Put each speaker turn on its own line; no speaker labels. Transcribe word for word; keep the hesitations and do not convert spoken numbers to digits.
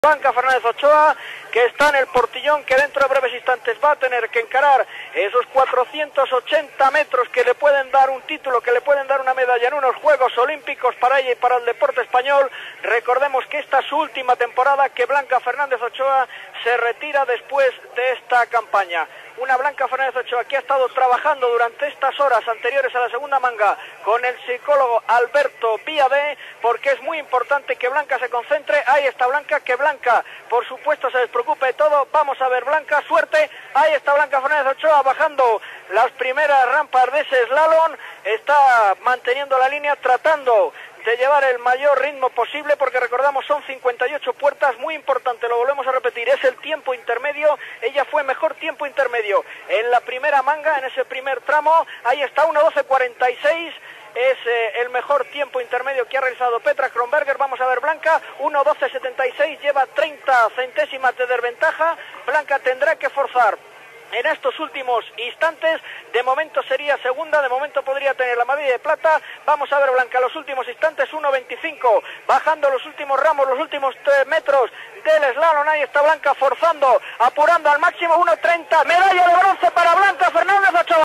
Blanca Fernández Ochoa, que está en el portillón, que dentro de breves instantes va a tener que encarar esos cuatrocientos ochenta metros que le pueden dar un título, que le pueden dar una medalla en unos Juegos Olímpicos para ella y para el deporte español. Recordemos que esta es su última temporada, que Blanca Fernández Ochoa se retira después de esta campaña. Una Blanca Fernández Ochoa que ha estado trabajando durante estas horas anteriores a la segunda manga con el psicólogo Alberto Víade, porque es muy importante que Blanca se concentre. Ahí está Blanca, que Blanca por supuesto se despreocupe de todo. Vamos a ver Blanca, suerte. Ahí está Blanca Fernández Ochoa bajando las primeras rampas de ese slalom. Está manteniendo la línea, tratando de llevar el mayor ritmo posible, porque recordamos son cincuenta y ocho puertas, muy importante, lo volvemos a repetir, es el tiempo intermedio. Ella fue mejor tiempo intermedio en la primera manga, en ese primer tramo. Ahí está, uno doce cuarenta y seis, es eh, el mejor tiempo intermedio que ha realizado Petra Kronberger. Vamos a ver Blanca, uno doce setenta y seis, lleva treinta centésimas de desventaja. Blanca tendrá que forzar en estos últimos instantes. De momento sería segunda, de momento podría tener la medalla de plata. Vamos a ver Blanca, los últimos instantes, uno veinticinco, bajando los últimos ramos, los últimos tres metros del slalom. Ahí está Blanca forzando, apurando al máximo, uno treinta, medalla de bronce para Blanca Fernández Ochoa.